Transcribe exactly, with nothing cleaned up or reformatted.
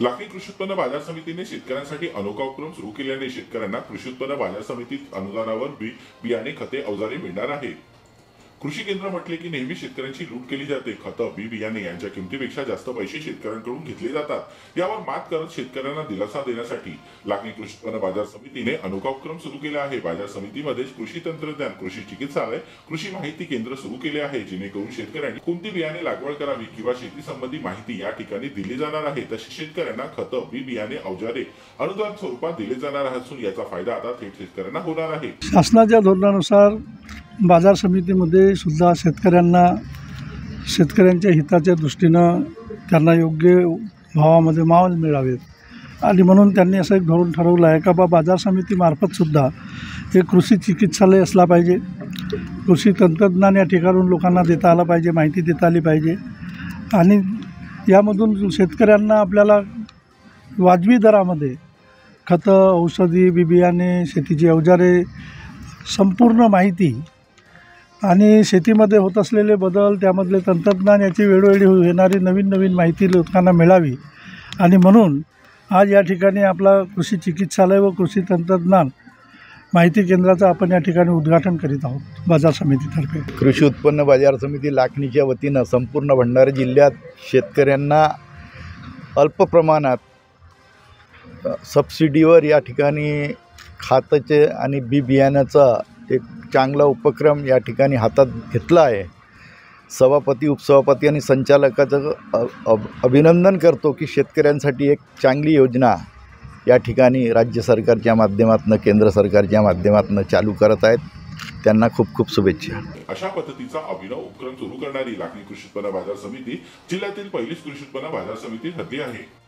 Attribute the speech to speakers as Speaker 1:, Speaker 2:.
Speaker 1: लाखनी कृषी उत्पन्न बाजार समितीने शेतकऱ्यांसाठी अनोखा उपक्रम सुरू केल्याने शेतकऱ्यांना कृषी उत्पन्न बाजार समितीत अनुदानावर बी बियाणे खते अवजारे मिळणार आहे। कृषी केंद्र म्हटले की नेहमी शेतकऱ्यांची लूट केली जाते। खतं बी बियाणे यांच्या किमतीपेक्षा जास्त पैसे शेतकऱ्यांकडून घेतले जातात। यावर मात करत शेतकऱ्यांना दिलासा देण्यासाठी लाखनी कृषी उत्पन्न बाजार समितीने अनोखा उपक्रम सुरू केला आहे। बाजार समितीमध्ये कृषी तंत्रज्ञान, कृषी चिकित्सालय, कृषी माहिती केंद्र सुरू केले आहे, जेणेकरून शेतकऱ्यांनी कोणती बियाणे लागवड करावी किंवा शेती संबंधी माहिती या ठिकाणी दिली जाणार आहे। तसेच शेतकऱ्यांना खतं बी बियाणे अवजारे अनुदान स्वरूपात दिले जाणार असून याचा फायदा आता थेट शेतकऱ्यांना होणार आहे।
Speaker 2: शासनाच्या धोरणानुसार बाजार समितीमध्ये सुद्धा शेतकऱ्यांना शेतकऱ्यांच्या हिताच्या दृष्टीनं त्यांना योग्य भावामध्ये माल मिळावेत आणि म्हणून त्यांनी असं एक धोरण ठरवलं आहे का बा बाजार समितीमार्फत सुद्धा हे कृषी चिकित्सालय असला पाहिजे, कृषी तंत्रज्ञान या ठिकाणून लोकांना देता आलं पाहिजे, माहिती देता आली पाहिजे आणि यामधून शेतकऱ्यांना आपल्याला वाजवी दरामध्ये खतं, औषधी, बी बियाणे, शेतीची अवजारे, संपूर्ण माहिती आणि शेतीमध्ये होत असलेले बदल, त्यामधले तंत्रज्ञान याची वेळोवेळी येणारी नवीन नवीन माहिती लोकांना मिळावी आणि म्हणून आज या ठिकाणी आपला कृषी चिकित्सालय व कृषी तंत्रज्ञान माहिती केंद्राचं आपण या ठिकाणी उद्घाटन करीत आहोत बाजार समितीतर्फे।
Speaker 3: कृषी उत्पन्न बाजार समिती लाखनीच्या वतीनं संपूर्ण भंडारा जिल्ह्यात शेतकऱ्यांना अल्प प्रमाणात सबसिडीवर या ठिकाणी खताचे आणि बी बियाण्याचा एक चांगला उपक्रम या ठिकाणी हातात घेतला आहे। सभापती, उपसभापती आणि संचालकाचं अभिनंदन करतो की शेतकऱ्यांसाठी एक चांगली योजना या ठिकाणी राज्य सरकारच्या माध्यमातून, केंद्र सरकारच्या माध्यमातून चालू करत आहेत। त्यांना खूप खूप शुभेच्छा।
Speaker 1: अशा पद्धतीचा अभिनव उपक्रम सुरू करणारी लाखनी कृषी उत्पन्न बाजार समिती जिल्ह्यातील पहिलीच कृषी उत्पन्न बाजार समिती ठरली आहे।